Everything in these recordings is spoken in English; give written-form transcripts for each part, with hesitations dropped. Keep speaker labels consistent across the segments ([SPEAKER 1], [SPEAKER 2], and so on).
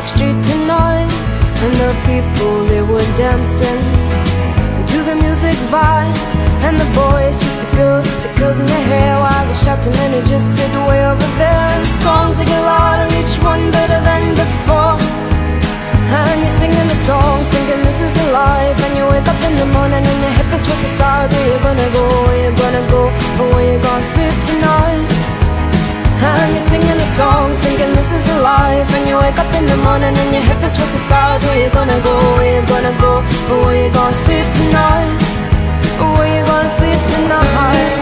[SPEAKER 1] dark street tonight, and the people, they were dancing to the music vibe. And the boys chased the girls with the girls in their hair, while the shouting men who just sit way over there. And the songs, they get louder, each one better than before. And you're singing the songs, thinking this is a life. And you wake up in the morning and your hip is towards the stars. Where you gonna go, where you gonna go, or where you gonna sleep tonight? And you're singing the songs, thinking this is a life. And you wake up in the morning and your hip is towards the stars. Where you gonna go, where you gonna go, or where you gonna sleep tonight? Or where you gonna sleep tonight?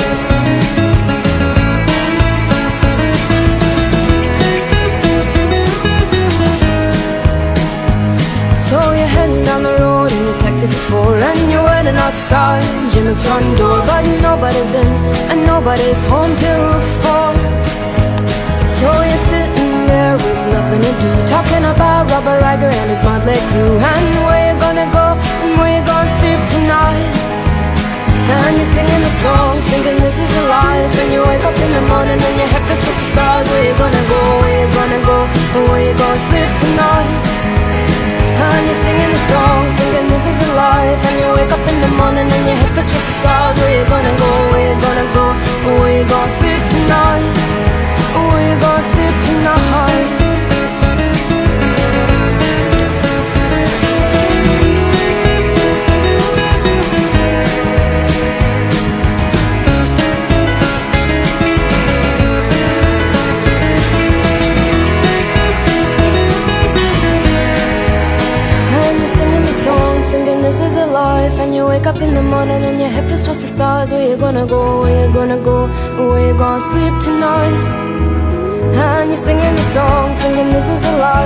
[SPEAKER 1] So you're heading down the road in your taxi for 4, and you're waiting outside Jimmy's front door, but nobody's in and nobody's home till 4. So you're sitting there with nothing to do, talking about Robert Riger and his motley crew, and where you gonna go and where you gonna sleep tonight. And you're singing the songs, thinking this is a life. And you wake up in the morning and your head feels towards the stars. Where you gonna go, where you gonna go, or where you gonna sleep tonight? And you're singing the songs, thinking this is a life. And you wake up in the morning and your head feels towards the stars. Where you gonna go, where you gonna go, or where you gonna sleep tonight? Or where you gonna sleep tonight? This is a life. And you wake up in the morning and your head feels towards the stars. Where you gonna go, where you gonna go, or where you gonna sleep tonight? And you're singing the song, thinking this is a life.